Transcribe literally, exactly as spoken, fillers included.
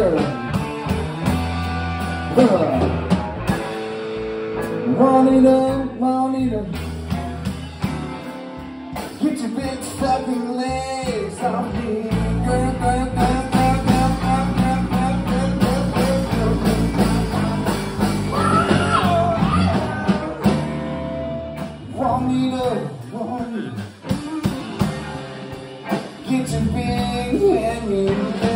girl. Uh, Juanita, Juanita, get your big fucking legs off me, girl, girl, girl, girl, girl, girl, girl, girl, girl, girl, girl. Juanita, Juanita, get your big hand in.